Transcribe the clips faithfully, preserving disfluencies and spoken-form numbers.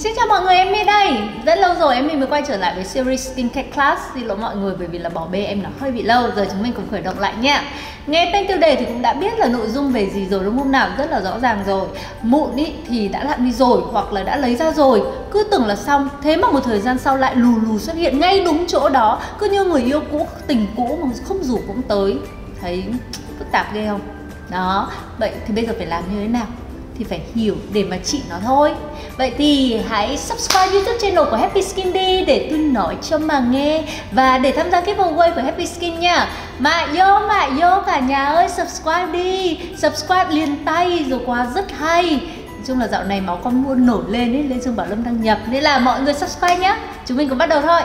Xin chào mọi người, Emmy đây. Rất lâu rồi Emmy mới quay trở lại với series Skincare Class. Xin lỗi mọi người bởi vì là bỏ bê em nó hơi bị lâu. Giờ chúng mình cùng khởi động lại nha. Nghe tên tiêu đề thì cũng đã biết là nội dung về gì rồi đúng không nào? Rất là rõ ràng rồi. Mụn ý thì đã lặn đi rồi hoặc là đã lấy ra rồi, cứ tưởng là xong. Thế mà một thời gian sau lại lù lù xuất hiện ngay đúng chỗ đó. Cứ như người yêu cũ, tình cũ mà không rủ cũng tới. Thấy phức tạp ghê không? Đó, vậy thì bây giờ phải làm như thế nào? Thì phải hiểu để mà trị nó thôi. Vậy thì hãy subscribe YouTube channel của Happy Skin đi để tôi nói cho mà nghe. Và để tham gia cái giveaway của Happy Skin nha. Mà vô mà vô cả nhà ơi, subscribe đi. Subscribe liền tay rồi quà rất hay. Nói chung là dạo này máu con mua nổi lên ấy, Lê Dương Bảo Lâm đăng nhập. Nên là mọi người subscribe nhá. Chúng mình cùng bắt đầu thôi.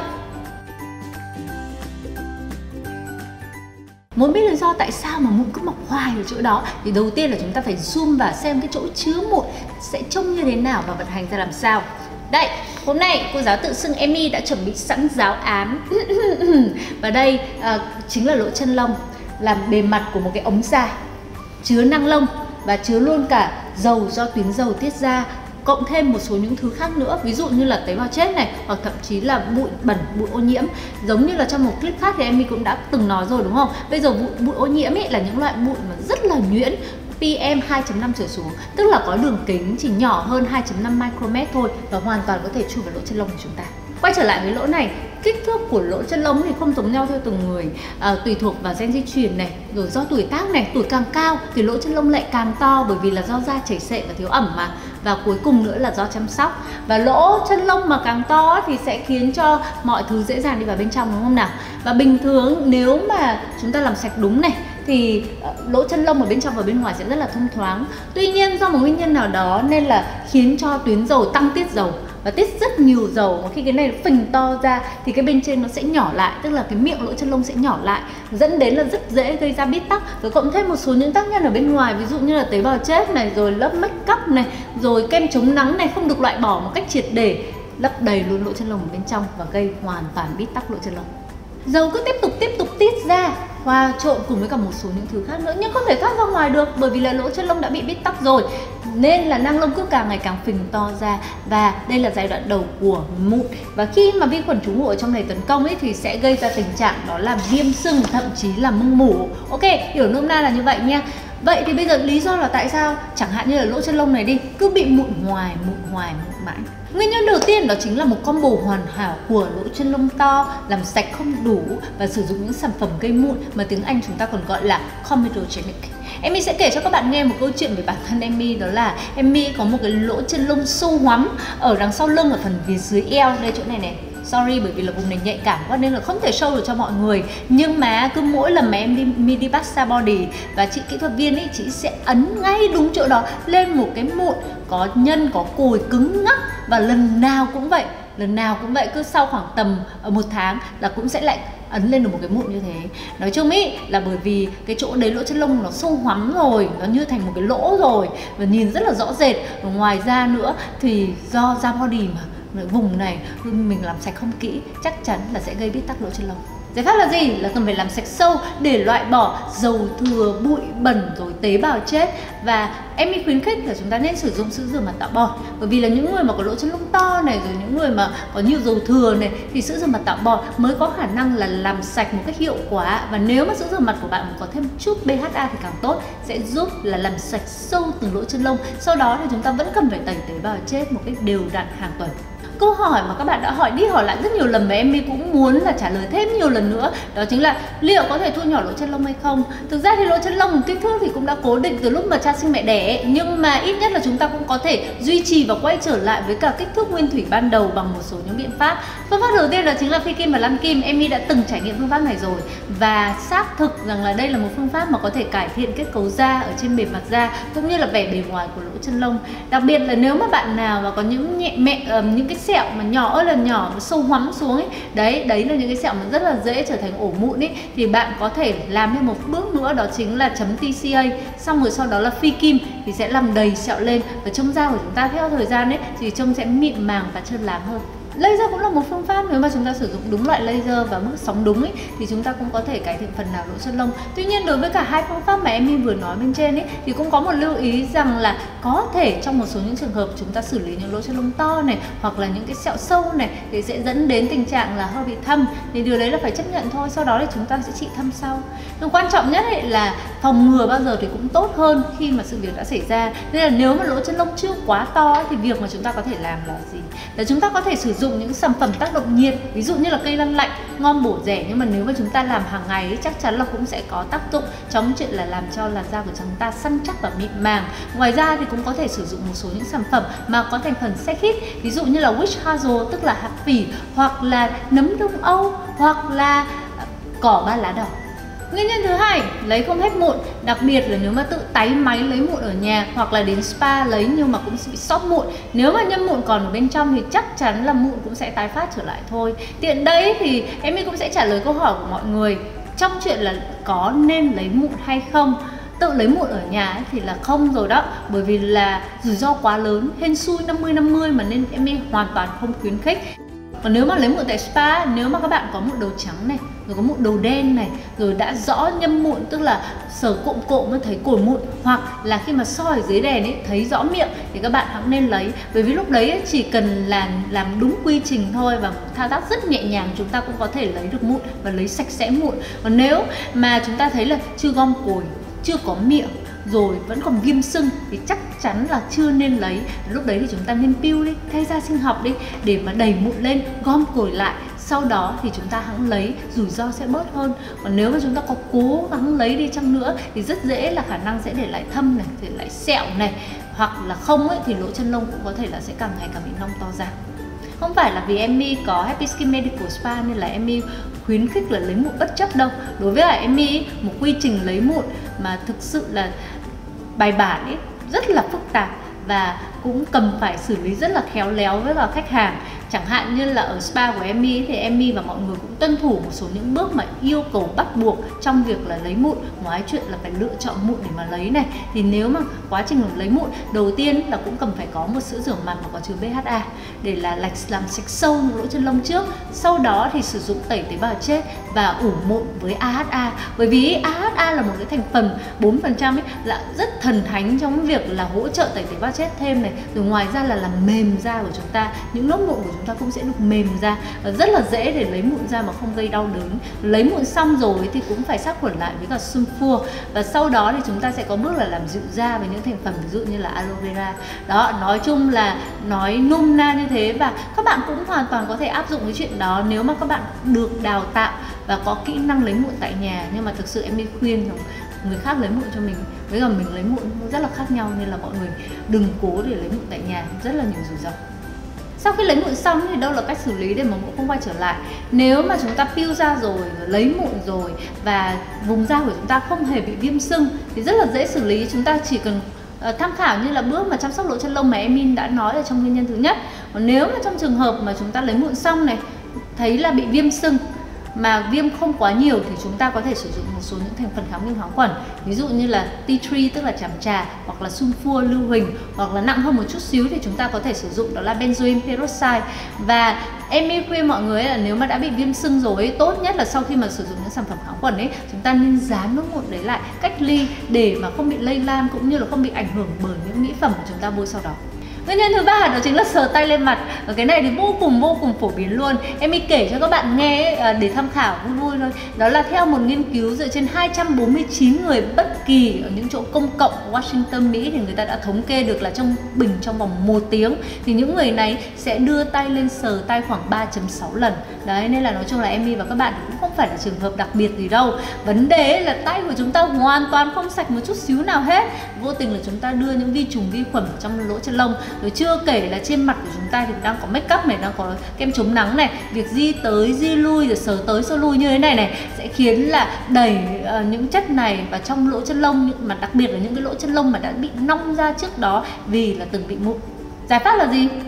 Muốn biết lý do tại sao mà mụn cứ mọc hoài ở chỗ đó thì đầu tiên là chúng ta phải zoom và xem cái chỗ chứa mụn sẽ trông như thế nào và vận hành ra làm sao. Đây, hôm nay cô giáo tự xưng Emmy đã chuẩn bị sẵn giáo án. Và đây à, chính là lỗ chân lông, làm bề mặt của một cái ống dài chứa năng lông và chứa luôn cả dầu do tuyến dầu tiết ra, cộng thêm một số những thứ khác nữa, ví dụ như là tế bào chết này, hoặc thậm chí là bụi bẩn, bụi ô nhiễm. Giống như là trong một clip khác thì Emmy cũng đã từng nói rồi đúng không? Bây giờ bụi, bụi ô nhiễm ấy là những loại bụi mà rất là nhuyễn, pê em hai chấm năm trở xuống, tức là có đường kính chỉ nhỏ hơn hai chấm năm micromet thôi và hoàn toàn có thể chui vào lỗ chân lông của chúng ta. Quay trở lại với lỗ này, kích thước của lỗ chân lông thì không giống nhau theo từng người, à, tùy thuộc vào gen di truyền này, rồi do tuổi tác này, tuổi càng cao thì lỗ chân lông lại càng to bởi vì là do da chảy xệ và thiếu ẩm mà. Và cuối cùng nữa là do chăm sóc. Và lỗ chân lông mà càng to thì sẽ khiến cho mọi thứ dễ dàng đi vào bên trong đúng không nào? Và bình thường nếu mà chúng ta làm sạch đúng này thì lỗ chân lông ở bên trong và bên ngoài sẽ rất là thông thoáng. Tuy nhiên do một nguyên nhân nào đó nên là khiến cho tuyến dầu tăng tiết dầu và tiết rất nhiều dầu, mà khi cái này phình to ra thì cái bên trên nó sẽ nhỏ lại, tức là cái miệng lỗ chân lông sẽ nhỏ lại, dẫn đến là rất dễ gây ra bít tắc. Rồi cộng thêm một số những tác nhân ở bên ngoài, ví dụ như là tế bào chết này, rồi lớp make up này, rồi kem chống nắng này không được loại bỏ một cách triệt để, lấp đầy luôn lỗ chân lông ở bên trong và gây hoàn toàn bít tắc lỗ chân lông. Dầu cứ tiếp tục tiếp tục tiết ra, hòa trộn cùng với cả một số những thứ khác nữa, nhưng không thể thoát ra ngoài được bởi vì là lỗ chân lông đã bị bít tắc rồi, nên là năng lông cứ càng ngày càng phình to ra. Và đây là giai đoạn đầu của mụn, và khi mà vi khuẩn trú ngụ ở trong này tấn công ấy thì sẽ gây ra tình trạng đó là viêm sưng, thậm chí là mưng mủ. Ok, hiểu nôm na là như vậy nha. Vậy thì bây giờ lý do là tại sao chẳng hạn như là lỗ chân lông này đi cứ bị mụn hoài, mụn hoài, mụn mãi. Nguyên nhân đầu tiên đó chính là một combo hoàn hảo của lỗ chân lông to, làm sạch không đủ và sử dụng những sản phẩm gây mụn mà tiếng Anh chúng ta còn gọi là comedogenic. Emmy sẽ kể cho các bạn nghe một câu chuyện về bản thân Emmy, đó là Emmy có một cái lỗ chân lông sâu hoắm ở đằng sau lưng, ở phần phía dưới eo, đây chỗ này này. Sorry bởi vì là vùng này nhạy cảm quá nên là không thể show được cho mọi người. Nhưng mà cứ mỗi lần mà em đi midi pasta body và chị kỹ thuật viên ấy, chị sẽ ấn ngay đúng chỗ đó lên một cái mụn có nhân, có cồi cứng ngắc. Và lần nào cũng vậy, lần nào cũng vậy, cứ sau khoảng tầm một tháng là cũng sẽ lại ấn lên được một cái mụn như thế. Nói chung ý là bởi vì cái chỗ đấy lỗ chân lông nó sâu hoắm rồi, nó như thành một cái lỗ rồi và nhìn rất là rõ rệt. Và ngoài ra nữa thì do da body mà vùng này mình làm sạch không kỹ chắc chắn là sẽ gây bít tắc lỗ chân lông. Giải pháp là gì? Là cần phải làm sạch sâu để loại bỏ dầu thừa, bụi bẩn rồi tế bào chết. Và Emmy khuyến khích là chúng ta nên sử dụng sữa rửa mặt tạo bọt, bởi vì là những người mà có lỗ chân lông to này, rồi những người mà có nhiều dầu thừa này thì sữa rửa mặt tạo bọt mới có khả năng là làm sạch một cách hiệu quả. Và nếu mà sữa rửa mặt của bạn có thêm chút pê hát a thì càng tốt, sẽ giúp là làm sạch sâu từng lỗ chân lông. Sau đó thì chúng ta vẫn cần phải tẩy tế bào chết một cách đều đặn hàng tuần. Câu hỏi mà các bạn đã hỏi đi hỏi lại rất nhiều lần và Emmy cũng muốn là trả lời thêm nhiều lần nữa, đó chính là liệu có thể thu nhỏ lỗ chân lông hay không. Thực ra thì lỗ chân lông kích thước thì cũng đã cố định từ lúc mà cha sinh mẹ đẻ, nhưng mà ít nhất là chúng ta cũng có thể duy trì và quay trở lại với cả kích thước nguyên thủy ban đầu bằng một số những biện pháp. Phương pháp đầu tiên đó chính là phi kim và lăn kim. Emmy đã từng trải nghiệm phương pháp này rồi và xác thực rằng là đây là một phương pháp mà có thể cải thiện kết cấu da ở trên bề mặt da cũng như là vẻ bề ngoài của lỗ chân lông. Đặc biệt là nếu mà bạn nào mà có những nhẹ mẹ uh, những cái sẹo mà nhỏ ơi là nhỏ và sâu hoắm xuống ấy, đấy đấy là những cái sẹo mà rất là dễ trở thành ổ mụn ấy, thì bạn có thể làm thêm một bước nữa, đó chính là chấm tê xê a, xong rồi sau đó là phi kim thì sẽ làm đầy sẹo lên, và trông da của chúng ta theo thời gian ấy thì trông sẽ mịn màng và trơn láng hơn. Laser cũng là một phương pháp, nếu mà chúng ta sử dụng đúng loại laser và mức sóng đúng ấy, thì chúng ta cũng có thể cải thiện phần nào lỗ chân lông. Tuy nhiên đối với cả hai phương pháp mà Emmy vừa nói bên trên ấy, thì cũng có một lưu ý rằng là có thể trong một số những trường hợp chúng ta xử lý những lỗ chân lông to này, hoặc là những cái sẹo sâu này, thì sẽ dẫn đến tình trạng là hơi bị thâm. Thì điều đấy là phải chấp nhận thôi, sau đó thì chúng ta sẽ trị thâm sau. Nhưng quan trọng nhất ấy là phòng ngừa bao giờ thì cũng tốt hơn khi mà sự việc đã xảy ra. Nên là nếu mà lỗ chân lông chưa quá to thì việc mà chúng ta có thể làm là gì? Là chúng ta có thể sử dụng những sản phẩm tác động nhiệt, ví dụ như là cây lăn lạnh, ngon bổ rẻ, nhưng mà nếu mà chúng ta làm hàng ngày ấy, chắc chắn là cũng sẽ có tác dụng trong chuyện là làm cho làn da của chúng ta săn chắc và mịn màng. Ngoài ra thì cũng có thể sử dụng một số những sản phẩm mà có thành phần sex hit, ví dụ như là witch hazel tức là hạt phỉ, hoặc là nấm đông Âu, hoặc là cỏ ba lá đỏ. Nguyên nhân thứ hai, lấy không hết mụn, đặc biệt là nếu mà tự tái máy lấy mụn ở nhà hoặc là đến spa lấy nhưng mà cũng bị sót mụn. Nếu mà nhân mụn còn ở bên trong thì chắc chắn là mụn cũng sẽ tái phát trở lại thôi. Tiện đây thì Emmy cũng sẽ trả lời câu hỏi của mọi người trong chuyện là có nên lấy mụn hay không. Tự lấy mụn ở nhà ấy thì là không rồi đó, bởi vì là rủi ro quá lớn, hên xui năm mươi năm mươi mà nên Emmy hoàn toàn không khuyến khích. Còn nếu mà lấy mụn tại spa, nếu mà các bạn có mụn đầu trắng này, rồi có mụn đầu đen này, rồi đã rõ nhâm mụn, tức là sờ cộm cộm mới thấy cồi mụn, hoặc là khi mà soi ở dưới đèn ấy thấy rõ miệng, thì các bạn hãng nên lấy. Bởi vì lúc đấy ấy, chỉ cần là làm đúng quy trình thôi và thao tác rất nhẹ nhàng, chúng ta cũng có thể lấy được mụn và lấy sạch sẽ mụn. Còn nếu mà chúng ta thấy là chưa gom cồi, chưa có miệng, rồi vẫn còn ghim sưng thì chắc chắn là chưa nên lấy. Lúc đấy thì chúng ta nên peel đi, thay da sinh học đi, để mà đẩy mụn lên, gom cồi lại, sau đó thì chúng ta hãng lấy, rủi ro sẽ bớt hơn. Còn nếu mà chúng ta có cố gắng lấy đi chăng nữa thì rất dễ là khả năng sẽ để lại thâm này, để lại sẹo này, hoặc là không ấy, thì lỗ chân lông cũng có thể là sẽ càng ngày càng bị nong to ra. Không phải là vì Emmy có Happy Skin Medical Spa nên là Emmy khuyến khích là lấy mụn bất chấp đâu. Đối với Emmy, một quy trình lấy mụn mà thực sự là bài bản ấy, rất là phức tạp và cũng cần phải xử lý rất là khéo léo với cả khách hàng. Chẳng hạn như là ở spa của Emmy thì Emmy và mọi người cũng tuân thủ một số những bước mà yêu cầu bắt buộc trong việc là lấy mụn. Ngoài chuyện là phải lựa chọn mụn để mà lấy này, thì nếu mà quá trình lấy mụn, đầu tiên là cũng cần phải có một sữa rửa mặt mà có chứa bê hát a để là lạch làm sạch sâu những lỗ chân lông trước. Sau đó thì sử dụng tẩy tế bào chết và ủ mụn với a hát a. Bởi vì a hát a là một cái thành phần bốn phần trăm ấy, là rất thần thánh trong việc là hỗ trợ tẩy tế bào chết thêm này. Rồi ngoài ra là làm mềm da của chúng ta, những lớp mụn của chúng ta cũng sẽ được mềm ra, rất là dễ để lấy mụn ra mà không gây đau đớn. Lấy mụn xong rồi thì cũng phải sát khuẩn lại với cả sunfua, và sau đó thì chúng ta sẽ có bước là làm dịu da với những thành phần ví dụ như là aloe vera. Đó, nói chung là nói nôm na như thế, và các bạn cũng hoàn toàn có thể áp dụng cái chuyện đó nếu mà các bạn được đào tạo và có kỹ năng lấy mụn tại nhà. Nhưng mà thực sự em đi khuyên rằng người khác lấy mụn cho mình với cả mình lấy mụn rất là khác nhau, nên là mọi người đừng cố để lấy mụn tại nhà, rất là nhiều rủi ro. Sau khi lấy mụn xong thì đâu là cách xử lý để mà mụn không quay trở lại? Nếu mà chúng ta peel ra rồi, lấy mụn rồi và vùng da của chúng ta không hề bị viêm sưng thì rất là dễ xử lý. Chúng ta chỉ cần uh, tham khảo như là bước mà chăm sóc lỗ chân lông mà Emmy đã nói ở trong nguyên nhân thứ nhất. Còn nếu mà trong trường hợp mà chúng ta lấy mụn xong này, thấy là bị viêm sưng mà viêm không quá nhiều thì chúng ta có thể sử dụng một số những thành phần kháng viêm kháng khuẩn, ví dụ như là tea tree tức là tràm trà, hoặc là sunfua lưu huỳnh, hoặc là nặng hơn một chút xíu thì chúng ta có thể sử dụng đó là benzoyl peroxide. Và Emmy khuyên mọi người là nếu mà đã bị viêm sưng rồi ấy, tốt nhất là sau khi mà sử dụng những sản phẩm kháng khuẩn ấy, chúng ta nên dán nước mụn đấy lại, cách ly để mà không bị lây lan cũng như là không bị ảnh hưởng bởi những mỹ phẩm của chúng ta bôi sau đó. Nguyên nhân thứ ba đó chính là sờ tay lên mặt. Và cái này thì vô cùng vô cùng phổ biến luôn. Em đi kể cho các bạn nghe ấy, để tham khảo vui vui thôi. Đó là theo một nghiên cứu dựa trên hai trăm bốn mươi chín người bất kỳ ở những chỗ công cộng ở Washington, Mỹ, thì người ta đã thống kê được là trong bình trong vòng một tiếng thì những người này sẽ đưa tay lên sờ tay khoảng ba phẩy sáu lần. Đấy, nên là nói chung là Emmy và các bạn cũng không phải là trường hợp đặc biệt gì đâu. Vấn đề là tay của chúng ta hoàn toàn không sạch một chút xíu nào hết. Vô tình là chúng ta đưa những vi trùng vi khuẩn trong lỗ chân lông. Rồi chưa kể là trên mặt của chúng ta thì đang có make up này, đang có kem chống nắng này, việc di tới di lui rồi sờ tới sờ lui như thế này này sẽ khiến là đẩy uh, những chất này vào trong lỗ chân lông, mà đặc biệt là những cái lỗ chân lông mà đã bị nong ra trước đó vì là từng bị mụn. Giải pháp là gì?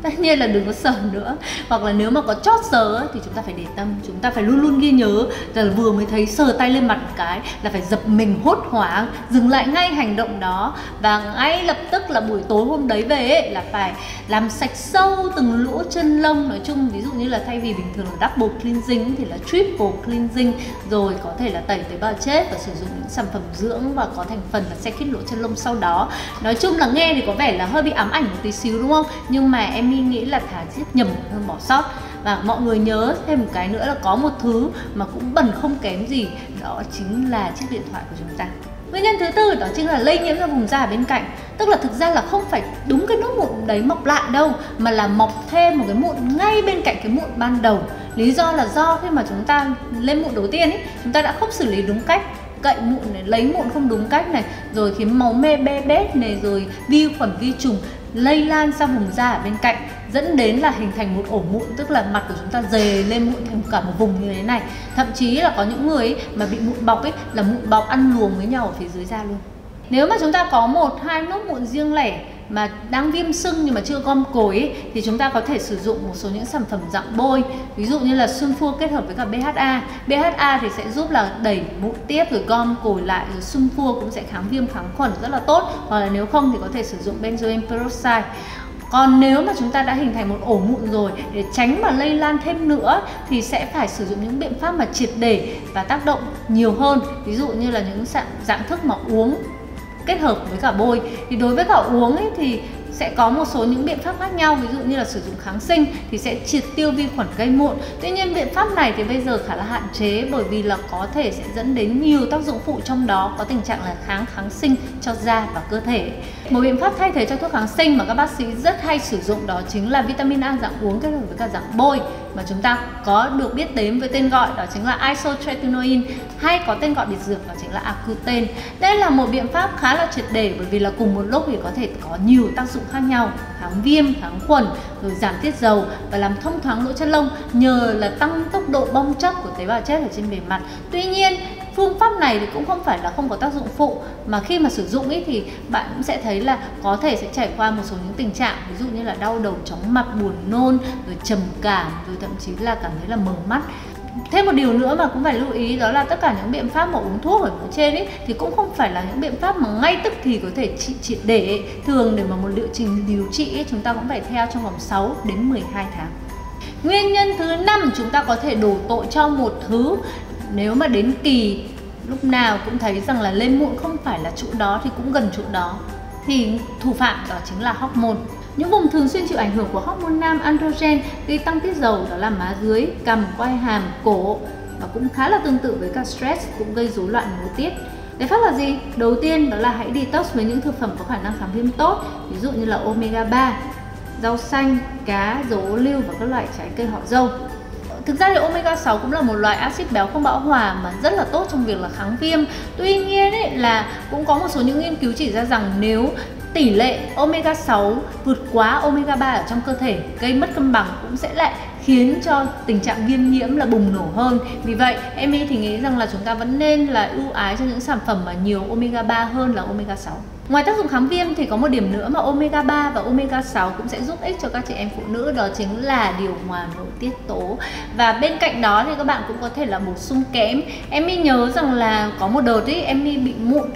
tất nhiên là đừng có sờ nữa. Hoặc là nếu mà có chót sờ thì chúng ta phải để tâm, chúng ta phải luôn luôn ghi nhớ là vừa mới thấy sờ tay lên mặt một cái là phải giật mình hốt hoảng, dừng lại ngay hành động đó, và ngay lập tức là buổi tối hôm đấy về ấy, là phải làm sạch sâu từng lỗ chân lông. Nói chung ví dụ như là thay vì bình thường là double cleansing thì là triple cleansing, rồi có thể là tẩy tế bào chết và sử dụng những sản phẩm dưỡng và có thành phần là sẽ khít lỗ chân lông sau đó. Nói chung là nghe thì có vẻ là hơi bị ám ảnh một tí xíu đúng không? Nhưng mà em nghĩ là thà giết nhầm hơn bỏ sót. Và mọi người nhớ thêm một cái nữa là có một thứ mà cũng bẩn không kém gì, đó chính là chiếc điện thoại của chúng ta. Nguyên nhân thứ tư đó chính là lây nhiễm ra vùng da ở bên cạnh. Tức là thực ra là không phải đúng cái nốt mụn đấy mọc lại đâu, mà là mọc thêm một cái mụn ngay bên cạnh cái mụn ban đầu. Lý do là do khi mà chúng ta lên mụn đầu tiên ấy, chúng ta đã không xử lý đúng cách, cậy mụn này, lấy mụn không đúng cách này, rồi khiến máu mê bê bết này, rồi vi khuẩn vi trùng lây lan sang vùng da ở bên cạnh, dẫn đến là hình thành một ổ mụn, tức là mặt của chúng ta dề lên mụn thành cả một vùng như thế này. Thậm chí là có những người ấy mà bị mụn bọc ấy là mụn bọc ăn luồng với nhau ở phía dưới da luôn. Nếu mà chúng ta có một hai nốt mụn riêng lẻ mà đang viêm sưng nhưng mà chưa gom cồi ấy, thì chúng ta có thể sử dụng một số những sản phẩm dạng bôi, ví dụ như là sunfua kết hợp với cả bê hát a. bê hát a thì sẽ giúp là đẩy mụn tiếp rồi gom cồi lại, rồi sunfua cũng sẽ kháng viêm kháng khuẩn rất là tốt. Hoặc là nếu không thì có thể sử dụng benzoyl peroxide. Còn nếu mà chúng ta đã hình thành một ổ mụn rồi, để tránh mà lây lan thêm nữa thì sẽ phải sử dụng những biện pháp mà triệt để và tác động nhiều hơn. Ví dụ như là những dạng, dạng thức mà uống kết hợp với cả bôi. Thì đối với cả uống ấy thì sẽ có một số những biện pháp khác nhau, ví dụ như là sử dụng kháng sinh thì sẽ triệt tiêu vi khuẩn gây mụn. Tuy nhiên biện pháp này thì bây giờ khá là hạn chế, bởi vì là có thể sẽ dẫn đến nhiều tác dụng phụ, trong đó có tình trạng là kháng kháng sinh cho da và cơ thể. Một biện pháp thay thế cho thuốc kháng sinh mà các bác sĩ rất hay sử dụng đó chính là vitamin A dạng uống kết hợp với cả dạng bôi, mà chúng ta có được biết đến với tên gọi đó chính là isotretinoin, hay có tên gọi biệt dược đó chính là Accutane. Đây là một biện pháp khá là triệt để, bởi vì là cùng một lúc thì có thể có nhiều tác dụng khác nhau, kháng viêm, kháng khuẩn, rồi giảm tiết dầu và làm thông thoáng lỗ chân lông, nhờ là tăng tốc độ bong chóc của tế bào chết ở trên bề mặt. Tuy nhiên phương pháp này thì cũng không phải là không có tác dụng phụ, mà khi mà sử dụng ý thì bạn cũng sẽ thấy là có thể sẽ trải qua một số những tình trạng, ví dụ như là đau đầu, chóng mặt, buồn nôn, rồi trầm cảm, rồi thậm chí là cảm thấy là mờ mắt. Thêm một điều nữa mà cũng phải lưu ý, đó là tất cả những biện pháp mà uống thuốc ở phía trên ấy thì cũng không phải là những biện pháp mà ngay tức thì có thể trị triệt để ấy. Thường để mà một liệu trình điều trị ấy, chúng ta cũng phải theo trong vòng sáu đến mười hai tháng. Nguyên nhân thứ năm, chúng ta có thể đổ tội cho một thứ. Nếu mà đến kỳ lúc nào cũng thấy rằng là lên mụn không phải là chỗ đó thì cũng gần chỗ đó, thì thủ phạm đó chính là hormone. Những vùng thường xuyên chịu ảnh hưởng của hormone nam androgen gây tăng tiết dầu đó là má dưới, cằm, quai hàm, cổ, và cũng khá là tương tự với cả stress, cũng gây rối loạn nội tiết. Giải pháp là gì? Đầu tiên đó là hãy detox với những thực phẩm có khả năng kháng viêm tốt, ví dụ như là omega ba, rau xanh, cá, dầu ô liu và các loại trái cây họ dâu. Thực ra thì omega sáu cũng là một loại axit béo không bão hòa mà rất là tốt trong việc là kháng viêm. Tuy nhiên ấy, là cũng có một số những nghiên cứu chỉ ra rằng nếu tỷ lệ omega sáu vượt quá omega ba ở trong cơ thể, gây mất cân bằng, cũng sẽ lại khiến cho tình trạng viêm nhiễm là bùng nổ hơn. Vì vậy em thì nghĩ rằng là chúng ta vẫn nên là ưu ái cho những sản phẩm mà nhiều omega ba hơn là omega sáu. Ngoài tác dụng kháng viêm thì có một điểm nữa mà omega ba và omega sáu cũng sẽ giúp ích cho các chị em phụ nữ, đó chính là điều hòa nội tiết tố. Và bên cạnh đó thì các bạn cũng có thể là bổ sung kẽm. Em mi nhớ rằng là có một đợt ấy em mi bị mụn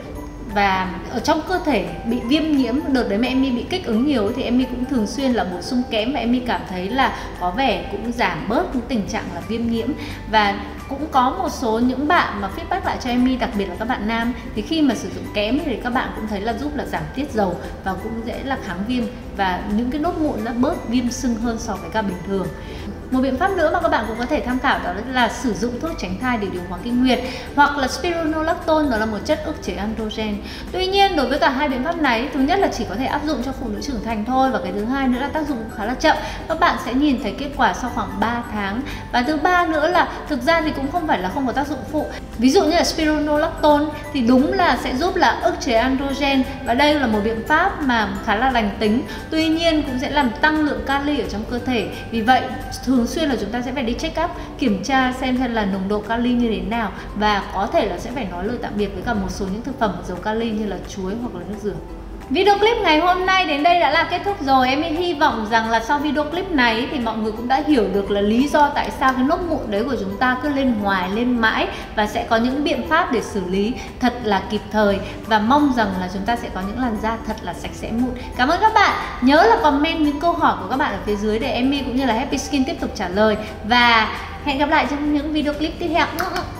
và ở trong cơ thể bị viêm nhiễm, đợt đấy mà em mi bị kích ứng nhiều thì em mi cũng thường xuyên là bổ sung kẽm, và em mi cảm thấy là có vẻ cũng giảm bớt những tình trạng là viêm nhiễm. Và cũng có một số những bạn mà feedback lại cho em mi, đặc biệt là các bạn nam, thì khi mà sử dụng kẽm thì các bạn cũng thấy là giúp là giảm tiết dầu và cũng dễ là kháng viêm, và những cái nốt mụn nó bớt viêm sưng hơn so với cả bình thường. Một biện pháp nữa mà các bạn cũng có thể tham khảo đó là sử dụng thuốc tránh thai để điều hòa kinh nguyệt, hoặc là spironolactone, đó là một chất ức chế androgen. Tuy nhiên đối với cả hai biện pháp này, thứ nhất là chỉ có thể áp dụng cho phụ nữ trưởng thành thôi, và cái thứ hai nữa là tác dụng khá là chậm, các bạn sẽ nhìn thấy kết quả sau khoảng ba tháng. Và thứ ba nữa là thực ra thì cũng không phải là không có tác dụng phụ. Ví dụ như là spironolactone thì đúng là sẽ giúp là ức chế androgen, và đây là một biện pháp mà khá là lành tính. Tuy nhiên cũng sẽ làm tăng lượng kali ở trong cơ thể. Vì vậy thường xuyên là chúng ta sẽ phải đi check up, kiểm tra xem xem là nồng độ kali như thế nào, và có thể là sẽ phải nói lời tạm biệt với cả một số những thực phẩm giàu kali như là chuối hoặc là nước dừa. Video clip ngày hôm nay đến đây đã là kết thúc rồi. Em hy vọng rằng là sau video clip này thì mọi người cũng đã hiểu được là lý do tại sao cái nốt mụn đấy của chúng ta cứ lên hoài, lên mãi, và sẽ có những biện pháp để xử lý thật là kịp thời, và mong rằng là chúng ta sẽ có những làn da thật là sạch sẽ mụn. Cảm ơn các bạn. Nhớ là comment những câu hỏi của các bạn ở phía dưới để Emmy cũng như là Happy Skin tiếp tục trả lời, và hẹn gặp lại trong những video clip tiếp theo.